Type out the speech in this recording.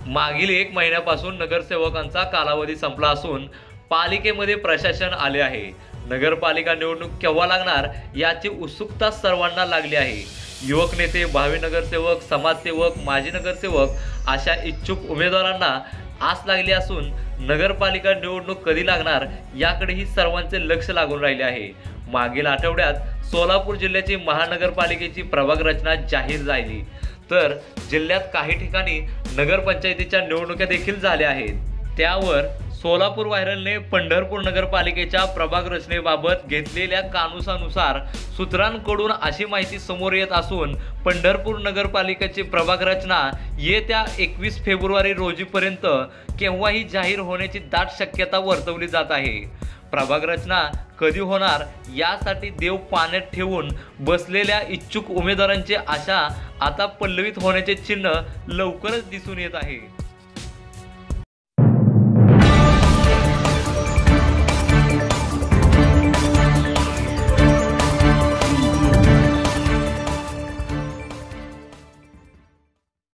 मागील 1 महिन्यापासून नगरसेवकांचा कालावधी संपला असून पालिकेमध्ये प्रशासन आले आहे। नगरपालिका निवडणूक केव्हा लागणार याची उत्सुकता सर्वांना लागली आहे। युवक नेते, भावी नगरसेवक, समाजसेवक, माजी नगरसेवक अशा इच्छुक उमेदवारांना आस लागली असून नगरपालिका निवडणूक कधी लागणार याकडेही सर्वांचे लक्ष लागून राहिले आहे। मागील आठवड्यात सोलापूर जिल्ह्याची महानगरपालिकेची प्रभाग रचना जाहीर झाली, तर जिल्ह्यात काही ठिकाणी नगरपंचायतीच्या निवडणुका देखील झाल्या आहेत। त्यावर सोलापूर व्हायरलने पंढरपूर नगरपालिकेच्या प्रभाग रचनेबाबत घेतलेल्या कानुसानुसार सूत्रांकडून अशी माहिती समोर येत असून पंढरपूर नगरपालिकेची प्रभाग रचना येत्या 21 फेब्रुवारी रोजीपर्यंत केव्हाही जाहीर होण्याची दाट शक्यता वर्तवली जात आहे। प्रभाग रचना कधी होणार यासाठी देव पाण्यात ठेवून बसलेल्या इच्छुक उमेदवारांची आशा आता पल्लवित होण्याचे चिन्ह लवकरच दिसून येत आहे।